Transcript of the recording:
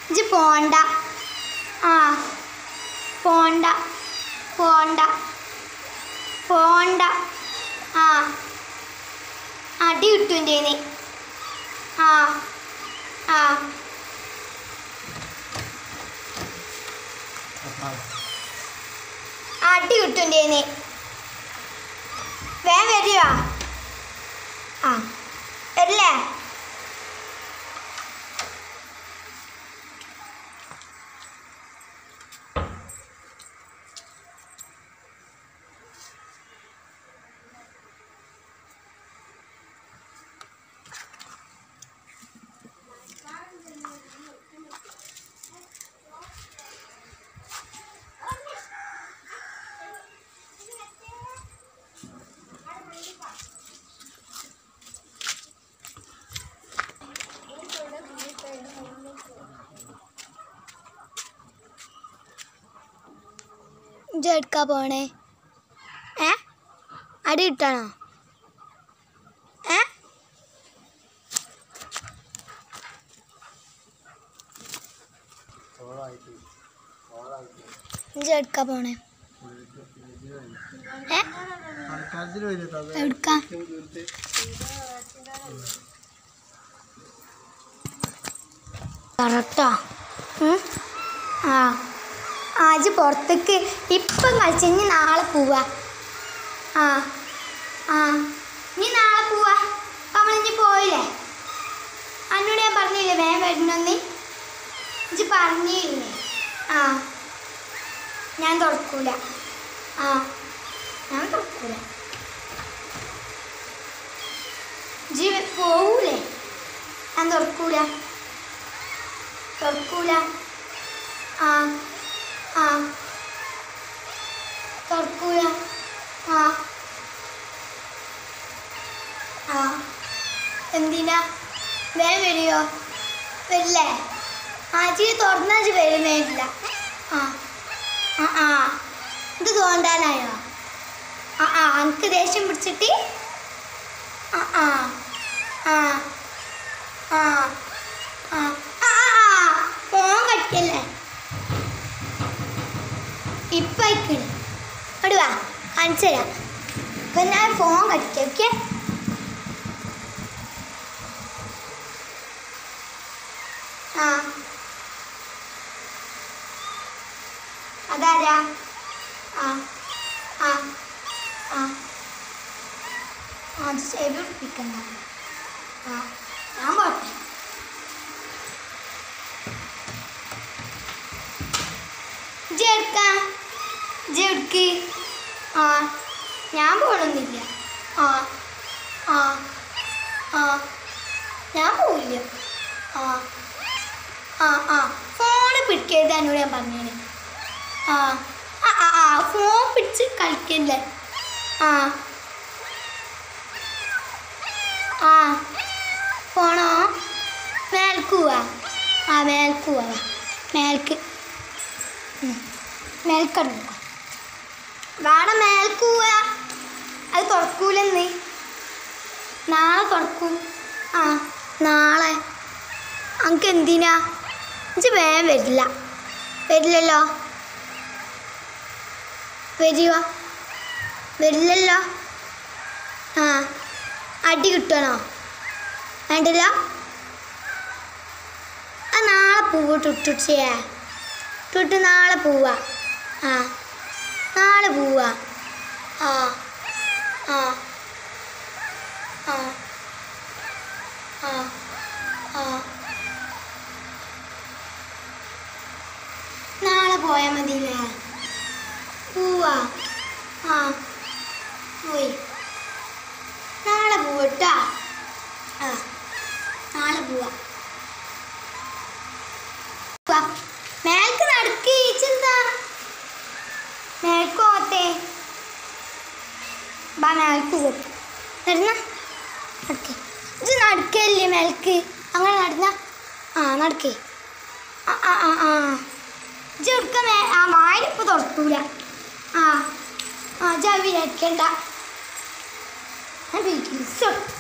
ഇജ്ജ് പോണ്ട. ആ പോണ്ട പോണ്ട പോണ്ട. ആ അടി കിട്ടും. ആ ആ അടി കിട്ടും. വേഗം വരിക. ആ വരില്ലേ? എടുക്കാ പോണേ? അടി കിട്ടണോ? എടുക്കാ പോണേ? എടുക്കാ കറക്റ്റാ. ആ ആജ് പുറത്തേക്ക് ഇപ്പം കളിച്ച് ഇനി നാളെ പോവാ. ആ ആ ഇനി നാളെ പോവാ. നമ്മളിഞ്ഞി പോയില്ലേ? എന്നോട് ഞാൻ പറഞ്ഞില്ലേ വേഗം വരണമെന്ന്? ഇജ്ജ് പറഞ്ഞില്ലേ? ആ ഞാൻ തുറക്കൂല. ആ ഞാൻ തുറക്കൂല. ഇജ്ജ് പോവൂലേ? ഞാൻ തുറക്കൂല. തുറക്കൂല. ആ ആ തുറക്കൂല. ആ ആ എന്തിനാ? വേഗം വരുമോ? വരില്ലേ? ആജി തുറന്നാജ് വരുന്നില്ല. ആ ആ ആ ഇത് തോണ്ടാനായോ? ആ ആ എനിക്ക് ദേഷ്യം പിടിച്ചിട്ട്? ആ ആ ആ ആ ആ ആ ഫോൺ കട്ടിയല്ലേ? ഇപ്പം അയക്കണേ. അവിടെ വാ കാണിച്ചു തരാം. ഇപ്പം ഞാൻ ഫോൺ കടിക്കാം. ഓക്കെ? ആ അതാരാ? ആ ആ ആ അത് ചെവി പിടിക്കണ്ട. ആ ഞാൻ പോട്ടെ. ജെടുക്ക്. ആ ഞാൻ പോകണമെന്നില്ല. ആ ആ ആ ഞാൻ പോവില്ല. ആ ആ ആ ഫോണ് പിടിക്കരുത് എന്നോട് ഞാൻ പറഞ്ഞേനെ. ആ ആ ആ ആ ഫോൺ പിടിച്ച് കളിക്കല്ലേ? ആ ആ പോണോ? മേൽക്ക് പോവാ. ആ മേൽക്ക് പോവാ. മേൽക്ക് മേൽക്കട വേണം. മേൽക്ക് പോവാ. അത് തുറക്കൂലെന്ന്. നാളെ തുറക്കും. ആ നാളെ. എനിക്ക് എന്തിനാ? എനിക്ക് വേഗം വരില്ല. വരില്ലല്ലോ? വരിക വരില്ലല്ലോ? ആ അടി കിട്ടണോ? വേണ്ടല്ലോ? ആ നാളെ പോവാ. ടുട്ടുച്ചേ ടുട്ട് നാളെ പോവാ. ആ നാളെ പോവാ. ആ ആ ആ ആ ആ നാളെ പോയാൽ മതിയില്ലേ? പോവാ. ആ പോയി. നാളെ പോവട്ടാ. ആ നാളെ പോവാ. മേൽക്ക് നടക്ക്. ചെന്താ മേൽക്ക് പോകട്ടെ? ബാ മേൽക്ക് പോകും. നടന്ന നടക്കേ. ഇത് നടക്കല്ലേ മേൽക്ക്? അങ്ങനെ നടന്ന. ആ നടക്കേ. ആ ആ ആ ആ ഇജ്ജ് എടുക്കാൻ ആ വായിലിപ്പോൾ തുറക്കൂല. ആ ആ ജാ വിചാരിക്കണ്ട. വീട്ടിൽ